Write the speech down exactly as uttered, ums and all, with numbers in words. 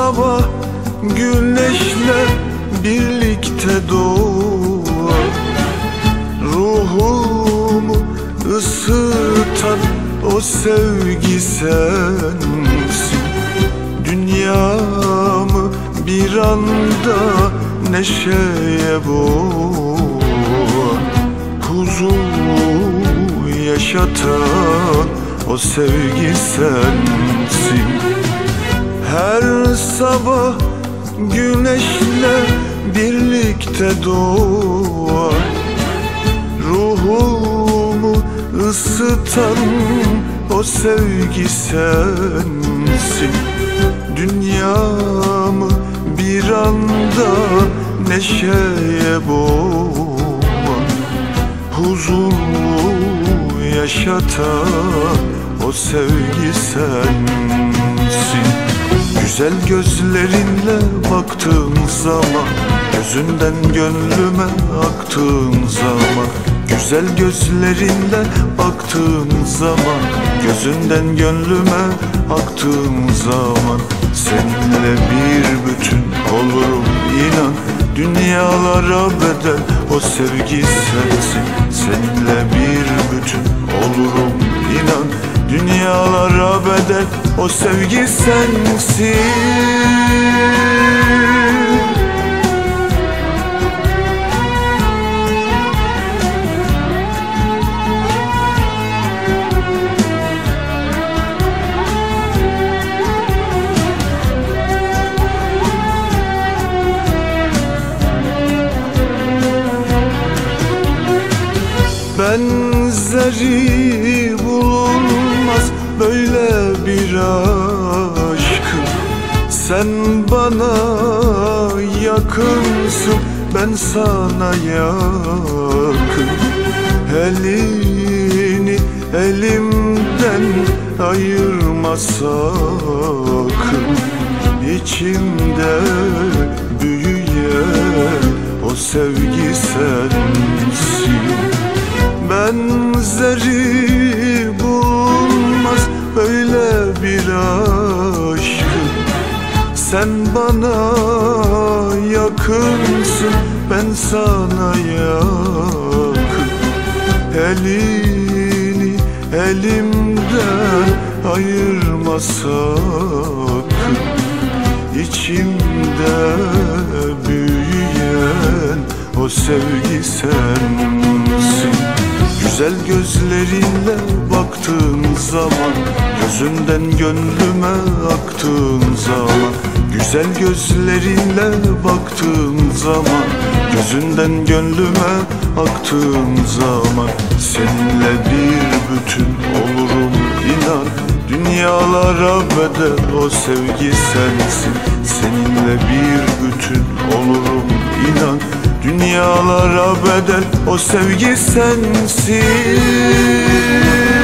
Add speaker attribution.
Speaker 1: sabah güneşle birlikte doğar, ruhumu ısıtan o sevgi sensin. Dünyamı bir anda neşeye boğar, huzur yaşatan o sevgi sensin. Her sabah güneşle birlikte doğar, ruhumu ısıtan o sevgi sensin. Dünyamı bir anda neşeye boğar, huzurlu yaşatan o sevgi sensin. Güzel gözlerinle baktığın zaman, gözünden gönlüme aktığın zaman, güzel gözlerinle baktığın zaman, gözünden gönlüme aktığın zaman, seninle bir bütün olurum inan. Dünyalara bedel o sevgi sensin. Seninle bir bütün olurum inan. Dünyalara bedel o sevgi sensin. Benzeri bulunmaz böyle bir aşkın. Sen bana yakınsın, ben sana yakın. Elini elimden ayırma sakın. İçimde büyüyen o sevgi sensin. Benzeri bulunmaz böyle bir aşkın. Sen bana yakınsın, ben sana yakın. Elini elimden ayırma sakın. İçimde büyüyen o sevgi sensin. Güzel gözlerinle baktığın zaman, gözünden gönlüme aktığın zaman, güzel gözlerinle baktığın zaman, gözünden gönlüme aktığın zaman, seninle bir bütün olurum inan. Dünyalara bedel o sevgi sensin. Seninle bir bütün olurum inan. Dünyalara bedel o sevgi sensin.